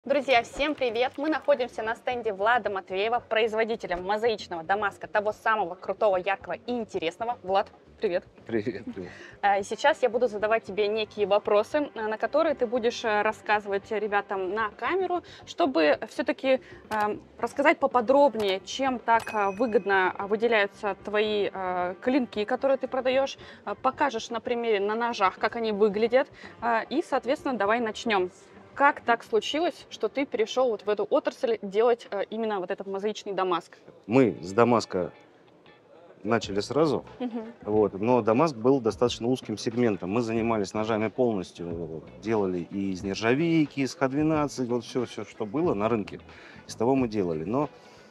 Друзья, всем привет! Мы находимся на стенде Влада Матвеева, производителя мозаичного дамаска, того самого крутого, яркого и интересного. Влад, привет! Привет, привет. Сейчас я буду задавать тебе некие вопросы, на которые ты будешь рассказывать ребятам на камеру, чтобы все-таки рассказать поподробнее, чем так выгодно выделяются твои клинки, которые ты продаешь. Покажешь на примере на ножах, как они выглядят. И, соответственно, давай начнем. Как так случилось, что ты перешел вот в эту отрасль делать именно вот этот мозаичный дамаск? Мы с Дамаска начали сразу, Мгм. но Дамаск был достаточно узким сегментом. Мы занимались ножами полностью, делали и из нержавейки, из Х-12, вот все, что было на рынке, из того мы делали. Но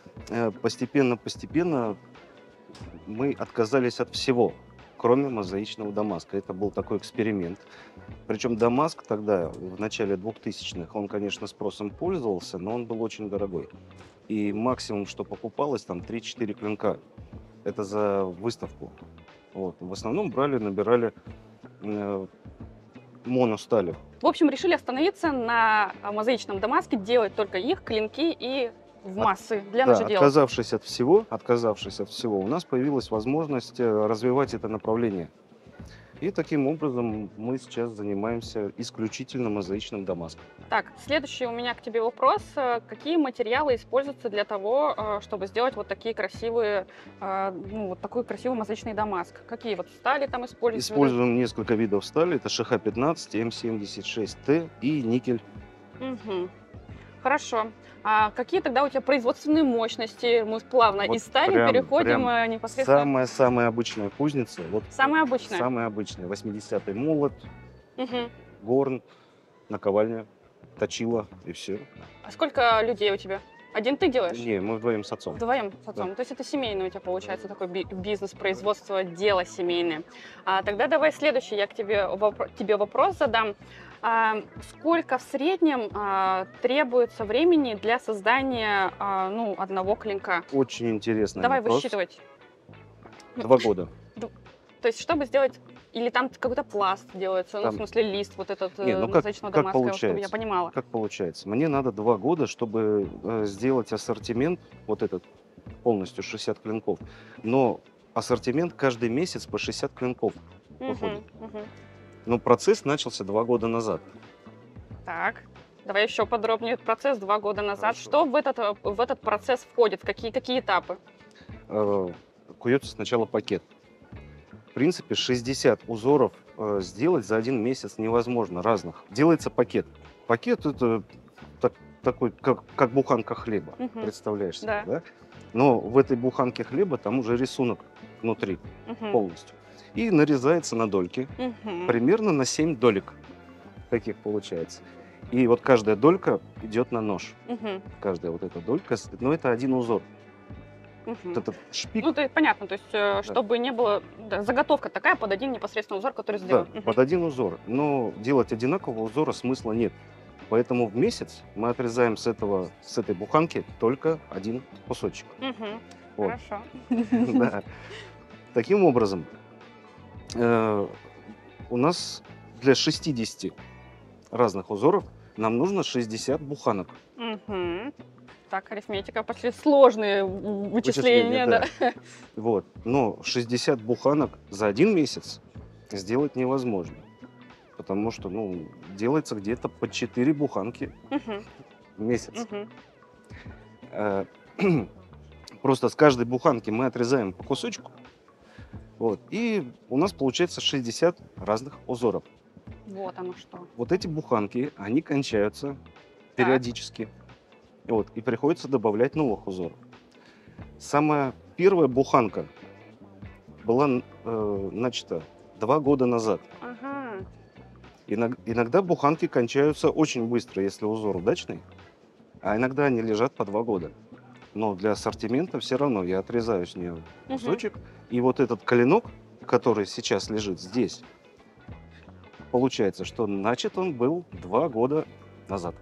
постепенно мы отказались от всего, кроме мозаичного Дамаска. Это был такой эксперимент. Причем Дамаск тогда, в начале 2000-х, он, конечно, спросом пользовался, но он был очень дорогой. И максимум, что покупалось, там 3-4 клинка. Это за выставку. Вот. В основном набирали э, моностали. В общем, решили остановиться на мозаичном дамаске, делать только их, клинки и в От- массы для да, ножеделов. отказавшись от всего, у нас появилась возможность развивать это направление. И таким образом мы сейчас занимаемся исключительно мозаичным Дамаском. Так, следующий у меня к тебе вопрос. Какие материалы используются для того, чтобы сделать вот такие красивые, ну, вот такой красивый мозаичный дамаск? Какие вот стали там используются? Используем несколько видов стали. Это ШХ-15, М76Т и никель. Мгм. Хорошо. А какие тогда у тебя производственные мощности? Мы плавно Вот из стали прям, переходим прям непосредственно. самая обычная кузница. Вот Самое обычное. самая обычная. 80-й молот, Мгм. горн, наковальня, точила и все. А сколько людей у тебя? Один ты делаешь? Не, мы вдвоем с отцом. Вдвоем с Да. отцом. То есть это семейный у тебя получается такой бизнес, производство, дело семейное. Тогда давай следующий, я к тебе вопрос задам. Сколько в среднем требуется времени для создания ну, одного клинка? Очень интересный Давай вопрос. высчитывать. 2 года. То есть, чтобы сделать, или там какой-то пласт делается, ну, в Там... смысле, лист вот этот Не, ну мозаичного как дамаска, чтобы я получается? понимала. Как получается? Мне надо 2 года, чтобы сделать ассортимент, вот этот полностью 60 клинков. Но ассортимент каждый месяц по 60 клинков выходит. Мгм, мгм. Но процесс начался 2 года назад. Так, давай еще подробнее. Процесс 2 года назад. Хорошо. Что в этот процесс входит? Какие этапы? Куется сначала пакет. В принципе, 60 узоров сделать за 1 месяц невозможно, разных. Делается пакет. Пакет это такой, как буханка хлеба, Мгм. представляешь себе, Да. да? Но в этой буханке хлеба там уже рисунок внутри Мгм. полностью. И нарезается на дольки, Мгм. примерно на 7 долек таких получается. И вот каждая долька идет на нож. Мгм. Каждая вот эта долька, но это один узор. Вот Мгм. этот шпик. Ну, то есть понятно, то есть, Да. чтобы не было, да, заготовка такая под один непосредственно узор, который Да, сделан. Мгм. под один узор. Но делать одинакового узора смысла нет. Поэтому в месяц мы отрезаем с этой буханки только один кусочек. Мгм. Вот. Хорошо. Да. Таким образом, э, у нас для 60 разных узоров нам нужно 60 буханок. Мгм. Так, арифметика, пошли сложные вычисления, да. Вот. Но 60 буханок за 1 месяц сделать невозможно. Потому что, ну, делается где-то по 4 буханки Мгм. в месяц. Мгм. Э, Просто с каждой буханки мы отрезаем по кусочку. Вот, и у нас получается 60 разных узоров. Вот оно что. Вот эти буханки, они кончаются Так. периодически. Вот, и приходится добавлять новых узоров. Самая первая буханка была начата 2 года назад. Ага. Иногда буханки кончаются очень быстро, если узор удачный, а иногда они лежат по 2 года. Но для ассортимента все равно я отрезаю с нее Мгм. кусочек. И вот этот клинок, который сейчас лежит здесь, получается, что начат он был 2 года назад.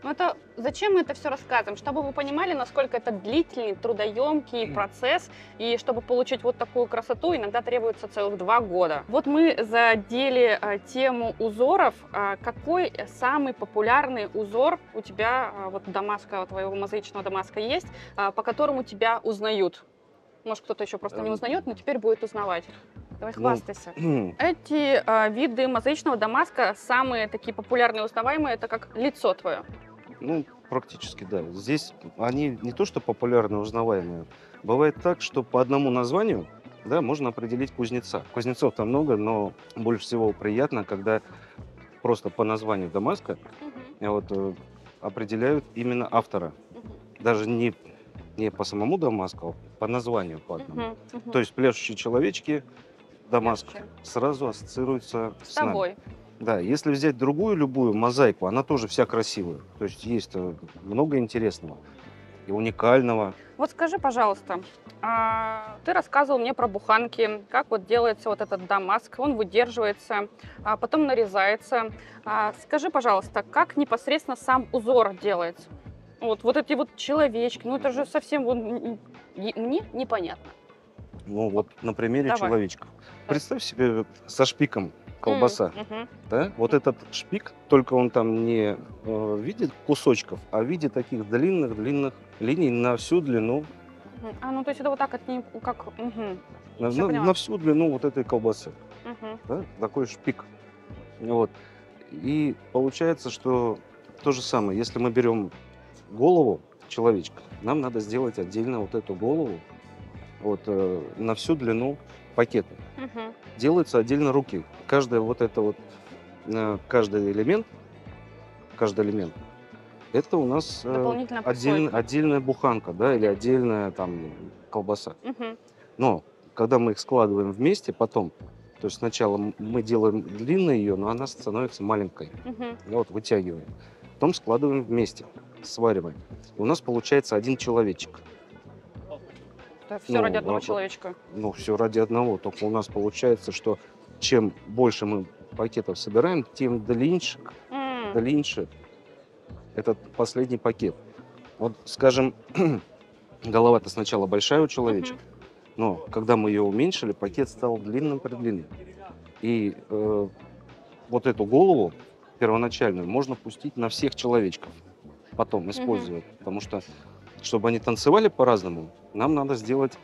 Ну это зачем мы это все рассказываем? Чтобы вы понимали, насколько это длительный, трудоемкий процесс, и чтобы получить вот такую красоту, иногда требуется целых 2 года. Вот мы задели тему узоров. Какой самый популярный узор у тебя, вот дамаска, твоего мозаичного дамаска есть, по которому тебя узнают? Может, кто-то еще просто не узнает, но теперь будет узнавать. Давай хвастайся. Эти виды мозаичного дамаска, самые такие популярные, узнаваемые, это как лицо твое. Ну, практически, да. Здесь они не то что популярные, узнаваемые. Бывает так, что по одному названию, да, можно определить кузнеца. Кузнецов там много, но больше всего приятно, когда просто по названию дамаска определяют именно автора. Даже не по самому дамаску, а по названию по одному. То есть пляшущие человечки, дамаск сразу ассоциируется с тобой. Да, если взять другую любую мозаику, она тоже вся красивая. То есть есть много интересного и уникального. Вот скажи, пожалуйста, ты рассказывал мне про буханки, как вот делается вот этот дамаск, он выдерживается, потом нарезается. Скажи, пожалуйста, как непосредственно сам узор делается? Вот эти вот человечки, ну это же совсем мне непонятно. Ну вот на примере Давай. человечка. Представь себе со шпиком колбаса. Да? Вот этот шпик, только он там не в виде кусочков, а в виде таких длинных-длинных линий на всю длину. Ну то есть это вот так, как... На всю длину вот этой колбасы. Да? Такой шпик. Вот. И получается, что то же самое, если мы берем голову человечка, нам надо сделать отдельно вот эту голову на всю длину пакета. Делаются отдельно руки. Каждый элемент, это у нас отдельная буханка, да, или отдельная там колбаса. Но когда мы их складываем вместе, потом, то есть сначала мы делаем длинной ее, но она становится маленькой. Вытягиваем. Потом складываем вместе, свариваем. У нас получается один человечек. Все ради одного человечка. Все ради одного. Только у нас получается, что чем больше мы пакетов собираем, тем длиннее этот последний пакет. Вот, скажем, голова-то сначала большая у человечка, но когда мы ее уменьшили, пакет стал длинным-предлинным. И вот эту голову первоначальную можно пустить на всех человечков, потом использовать, потому что чтобы они танцевали по-разному, нам надо сделать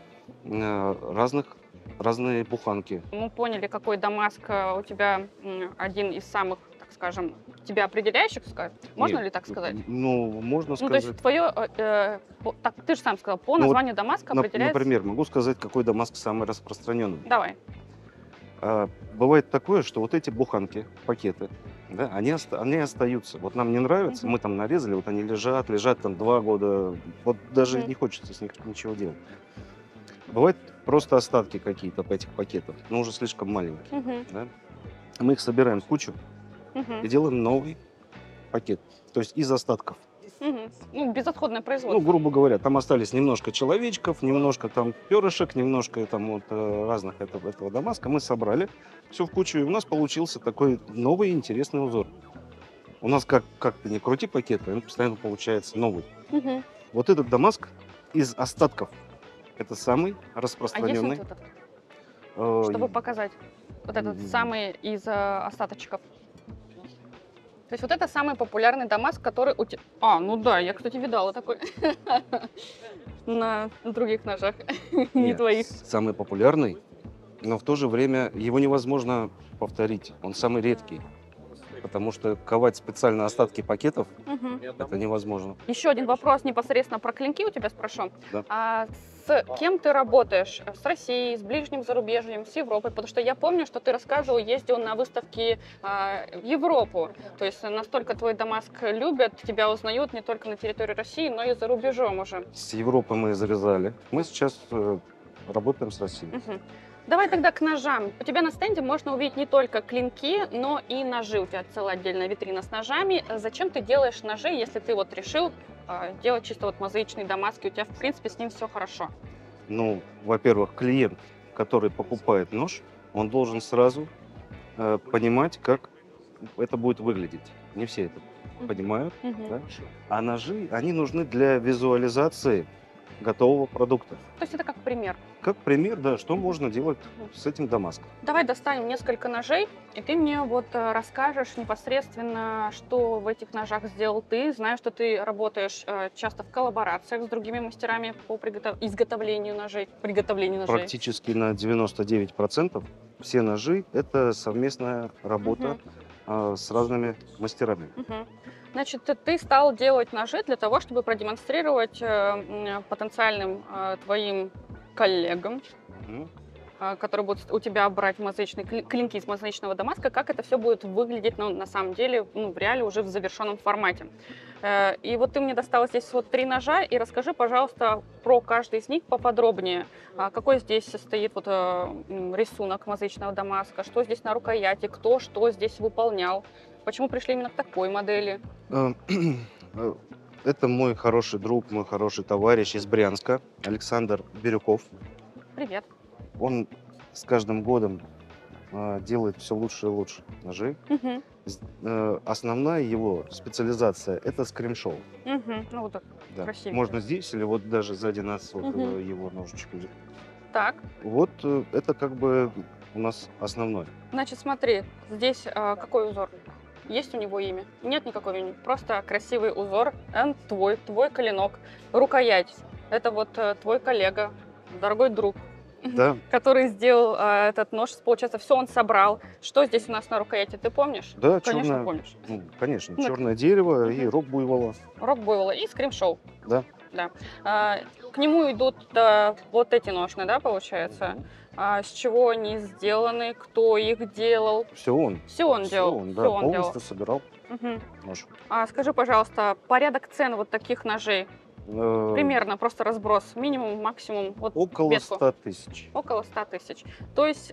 разные буханки. Мы поняли, какой дамаск у тебя один из самых, так скажем, тебя определяющих, можно ли так сказать? Можно сказать. То есть твое, ты же сам сказал, по названию дамаска определяется... Например, могу сказать, какой дамаск самый распространенный. Давай. Бывает такое, что вот эти буханки, пакеты, да, они остаются. Вот нам не нравится, мы там нарезали, вот они лежат там 2 года, вот даже не хочется с них ничего делать. Бывают просто остатки какие-то этих пакетов, но уже слишком маленькие. Да? Мы их собираем в кучу и делаем новый пакет, то есть из остатков. Безотходное производство. Грубо говоря, там остались немножко человечков, немножко там перышек, немножко там разных этого дамаска. Мы собрали все в кучу, и у нас получился такой новый интересный узор. У нас как ты не крути пакеты, он постоянно получается новый. Вот этот дамаск из остатков, это самый распространенный. А есть вот этот? Чтобы показать. Вот этот самый из остаточков. То есть вот это самый популярный дамаск, который у тебя... я, кстати, видала такой на других ножах, не твоих. Самый популярный, но в то же время его невозможно повторить. Он самый редкий, потому что ковать специально остатки пакетов это невозможно. Еще один вопрос непосредственно про клинки у тебя спрошу. Да. С кем ты работаешь? С Россией, с ближним зарубежьем, с Европой? Потому что я помню, что ты рассказывал, ездил на выставки в Европу. То есть настолько твой дамаск любят, тебя узнают не только на территории России, но и за рубежом уже. С Европы мы завязали. Мы сейчас работаем с Россией. Давай тогда к ножам. У тебя на стенде можно увидеть не только клинки, но и ножи. У тебя целая отдельная витрина с ножами. Зачем ты делаешь ножи, если ты решил делать чисто мозаичный дамаск, и у тебя, в принципе, с ним все хорошо? Во-первых, клиент, который покупает нож, он должен сразу понимать, как это будет выглядеть. Не все это понимают, Мгм. да? А ножи, они нужны для визуализации готового продукта. То есть это как пример. Как пример, да, что Мгм. можно делать Мгм. с этим Дамаском. Давай достанем несколько ножей, и ты мне вот расскажешь непосредственно, что в этих ножах сделал ты. Знаю, что ты работаешь часто в коллаборациях с другими мастерами по изготовлению ножей, приготовлению ножей. Практически на 99% все ножи – это совместная работа Мгм. с разными мастерами. Мгм. Значит, ты стал делать ножи для того, чтобы продемонстрировать потенциальным твоим коллегам, Мгм. которые будут у тебя брать клинки из мозаичного Дамаска, как это все будет выглядеть, ну, на самом деле, ну, в реале уже в завершенном формате. И вот ты мне достала здесь вот 3 ножа, и расскажи, пожалуйста, про каждый из них поподробнее. Какой здесь состоит вот рисунок мозаичного Дамаска, что здесь на рукояти, кто что здесь выполнял, почему пришли именно к такой модели. Э, э, Это мой хороший друг, мой хороший товарищ из Брянска, Александр Бирюков. Привет. Он с каждым годом делает все лучше и лучше ножи. Мгм. Основная его специализация – это скриншоу. Мгм. Ну, вот так Да. красивенько. Можно здесь или вот даже сзади нас вот, Мгм. его ножичек. Так, Вот это как бы у нас основной. значит, смотри, здесь какой узор? Есть у него имя? Нет никакого имени. Просто красивый узор. Твой клинок. Рукоять. Это вот твой коллега, дорогой друг, Да, который сделал этот нож. Получается, все он собрал. Что здесь у нас на рукояти, ты помнишь? да, Конечно, черное, помнишь. ну, конечно, Ну, черное дерево и мгм. рог буйвола. Рок Бойла и скримшоу. Да. Да. А, К нему идут вот эти ножны, да, получается? С чего они сделаны, кто их делал? Все он. Все он Все делал. он, Все да, он делал. полностью собирал Мгм. нож. Скажи, пожалуйста, порядок цен вот таких ножей? Э, Примерно, просто разброс. Минимум, максимум, вот Около ветку. 100 тысяч. Около 100 тысяч. То есть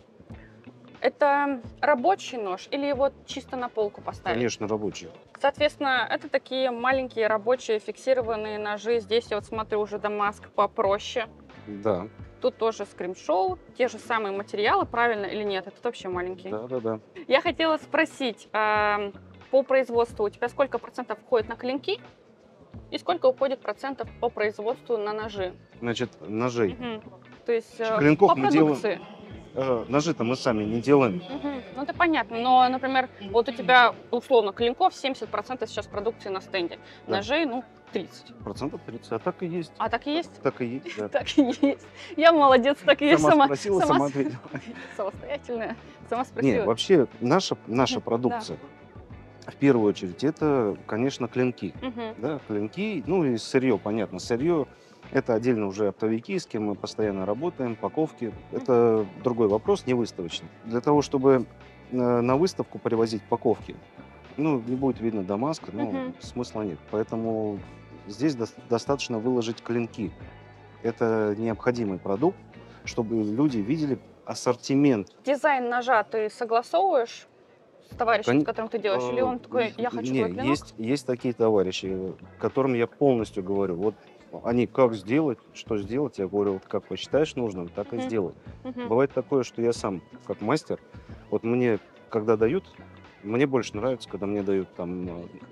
это рабочий нож или его чисто на полку поставить? Конечно, рабочий. Соответственно, это такие маленькие рабочие фиксированные ножи. Здесь я вот смотрю уже Дамаск попроще. Да, Тут тоже скримшоу, те же самые материалы, правильно или нет? Это вообще маленький. да, да, да. Я хотела спросить, по производству у тебя сколько процентов входит на клинки и сколько уходит процентов по производству на ножи? Значит, ножей. Мгм. То есть Клинков по мы делаем. продукции. Ножи-то мы сами не делаем. Мгм. Ну, это понятно. Но, например, вот у тебя, условно, клинков 70% сейчас продукции на стенде. Да. Ножей, ну, 30. Процентов 30. А так и есть. А так и есть? Так и есть, да. Так и есть. Я молодец, так и есть. Сама спросила, сама ответила. Самостоятельная. Сама Не, спросила. вообще наша Мгм, продукция, в первую очередь, это, конечно, клинки. Мгм. Да, клинки, ну и сырье, понятно. Сырье – это отдельно уже оптовики, с кем мы постоянно работаем, паковки. Это другой вопрос, не выставочный. Для того, чтобы на выставку привозить паковки, ну, не будет видно Дамаска, ну, Мгм. смысла нет. Поэтому здесь достаточно выложить клинки. Это необходимый продукт, чтобы люди видели ассортимент. Дизайн ножа ты согласовываешь с товарищем, Кон- с которым ты делаешь? Или он такой, я хочу Не, твой клинок? есть такие товарищи, которым я полностью говорю, вот они как сделать, что сделать, я говорю, вот как посчитаешь нужным, так и Мгм. сделай. Мгм. Бывает такое, что я сам, как мастер, вот мне, когда дают, мне больше нравится, когда мне дают там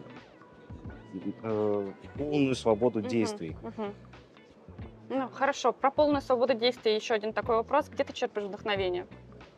полную свободу Мгм. действий. Мгм. Ну, хорошо. Про полную свободу действий еще один такой вопрос. Где ты черпаешь вдохновение?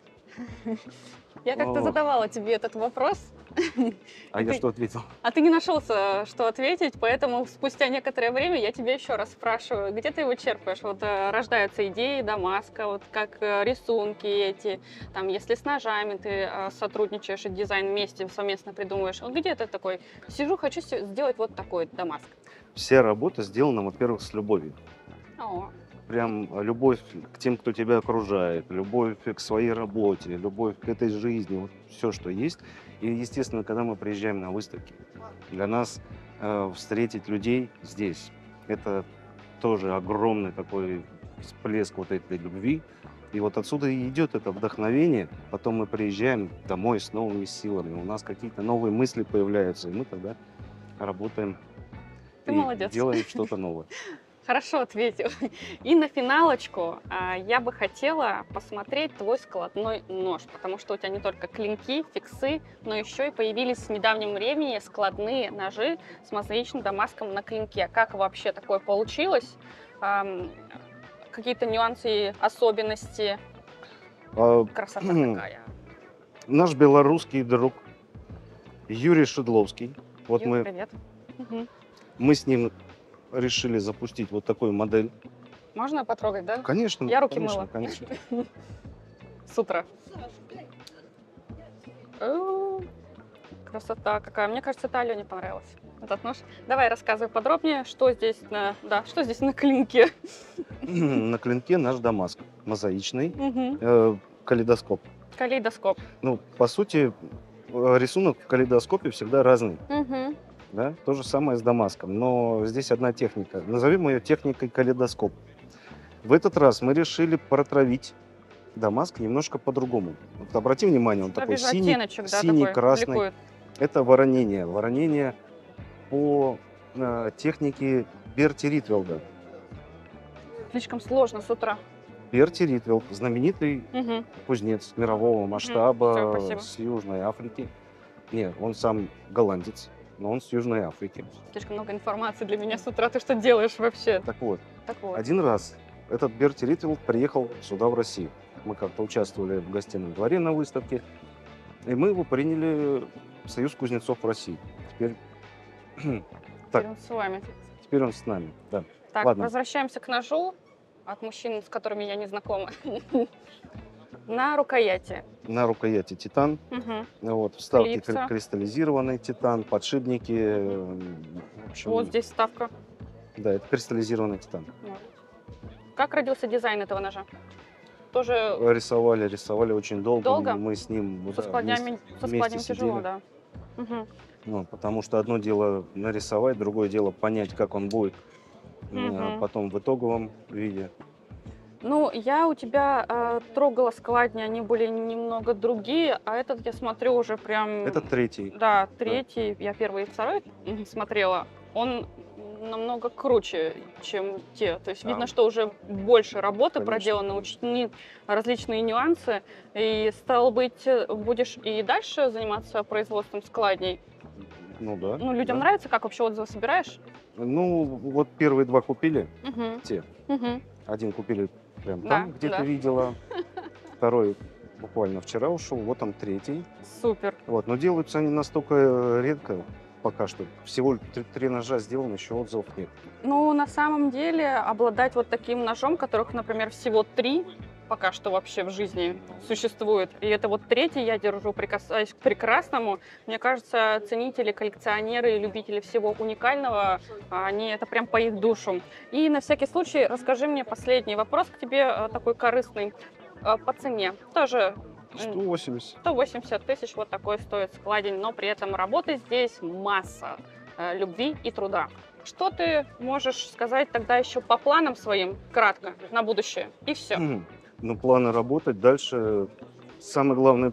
Я как-то О, задавала тебе этот вопрос, а и я ты- что ответил? а ты не нашелся, что ответить, поэтому спустя некоторое время я тебя еще раз спрашиваю, где ты его черпаешь? Вот рождаются идеи Дамаска, вот как рисунки эти, там, если с ножами ты сотрудничаешь и дизайн вместе совместно придумываешь, вот где ты такой, сижу, хочу сделать вот такой Дамаск. Вся работа сделана, во-первых, с любовью. О, Прям любовь к тем, кто тебя окружает, любовь к своей работе, любовь к этой жизни, вот все, что есть. И, естественно, когда мы приезжаем на выставки, для нас встретить людей здесь, это тоже огромный такой всплеск вот этой любви. И вот отсюда и идет это вдохновение. Потом мы приезжаем домой с новыми силами, у нас какие-то новые мысли появляются, и мы тогда работаем ты и молодец. делаем что-то новое. Хорошо ответил. И на финалочку я бы хотела посмотреть твой складной нож, потому что у тебя не только клинки, фиксы, но еще и появились в недавнем времени складные ножи с мозаичным дамаском на клинке. Как вообще такое получилось? Какие-то нюансы, особенности? А, Красота такая. Наш белорусский друг Юрий Шедловский. Вот Юр, мы, привет. Мгм. мы с ним решили запустить вот такую модель. Можно потрогать, да? Конечно, Я руки конечно, мыла. конечно. С утра. О, красота какая. Мне кажется, это Алене понравилось. Этот нож. Давай рассказывай подробнее, что здесь что здесь на клинке. На клинке наш Дамаск. Мозаичный. Мгм. Калейдоскоп. Калейдоскоп. Ну, по сути, рисунок в калейдоскопе всегда разный. Мгм. Да? То же самое с Дамаском. Но здесь одна техника. Назовем ее техникой калейдоскоп. В этот раз мы решили протравить Дамаск немножко по-другому. Вот обрати внимание, он Я такой вижу синий, оттеночек, да, синий, такой. красный. Бликует. Это воронение. Воронение по технике Берти Ритвелда. Слишком сложно с утра. Берти Ритвелд, знаменитый Мгм. кузнец мирового масштаба Всё, спасибо. с Южной Африки. Нет, он сам голландец, но он с Южной Африки. Слишком много информации для меня с утра. Ты что делаешь вообще? Так вот, Так вот. один раз этот Берти Ритвелд приехал сюда, в Россию. Мы как-то участвовали в гостином дворе на выставке, и мы его приняли в Союз кузнецов России. Теперь, так, Теперь он с вами. теперь он с нами. Да. Так, Ладно. возвращаемся к ножу от мужчин, с которыми я не знакома. На рукояти. На рукояти титан, Мгм. вот, вставки Клипса. кристаллизированный титан, подшипники. В общем, Вот здесь вставка. да, это кристаллизированный титан. Вот. Как родился дизайн этого ножа? Тоже Рисовали очень долго. Долго? Мы с ним со да, складнями, со вместе складем тяжело, сидели. да. Мгм. Ну, потому что одно дело нарисовать, другое дело понять, как он будет Мгм. потом в итоговом виде. Ну, я у тебя трогала складни, они были немного другие, а этот я смотрю уже прям... Это третий. Да, третий, я первый и второй смотрела, он намного круче, чем те. То есть Да. видно, что уже больше работы Конечно, проделано, конечно. учтены различные нюансы. И, стало быть, будешь и дальше заниматься производством складней. Ну да. Ну, людям да. нравится, как вообще отзывы собираешь? Ну, вот первые два купили, Мгм. те. Мгм. Один купили прям Да, там, где да. ты видела. Второй буквально вчера ушел, вот он третий. Супер. Вот, но делаются они настолько редко пока что. Всего три ножа сделано, еще отзывов нет. Ну, на самом деле, обладать вот таким ножом, которых, например, всего 3 пока что вообще в жизни существует, и это вот третий я держу, прикасаюсь к прекрасному, мне кажется, ценители, коллекционеры и любители всего уникального, они это прям по их душу. И на всякий случай расскажи мне последний вопрос к тебе, такой корыстный, по цене. Тоже 180. 180 тысяч вот такой стоит складень, но при этом работы здесь масса любви и труда. Что ты можешь сказать тогда еще по планам своим, кратко, на будущее? И все. Ну, планы работать дальше. Самое главное,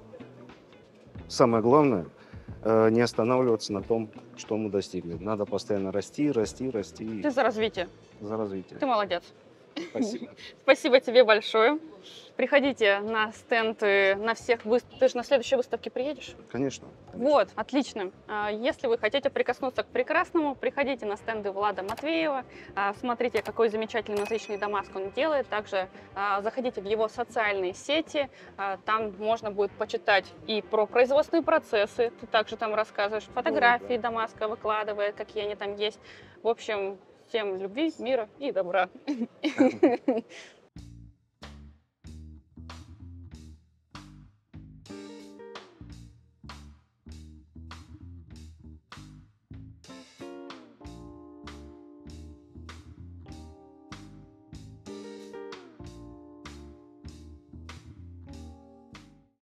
не останавливаться на том, что мы достигли. Надо постоянно расти, расти, расти Ты за развитие. за развитие. Ты молодец. Спасибо. Спасибо тебе большое. Приходите на стенды, на всех выставках. Ты же на следующей выставке приедешь? Конечно. Вот, отлично. Если вы хотите прикоснуться к прекрасному, приходите на стенды Влада Матвеева, смотрите, какой замечательный мозаичный дамаск он делает. Также заходите в его социальные сети, там можно будет почитать и про производственные процессы, ты также там рассказываешь, фотографии дамаска выкладывает, какие они там есть. В общем, всем любви, мира и добра.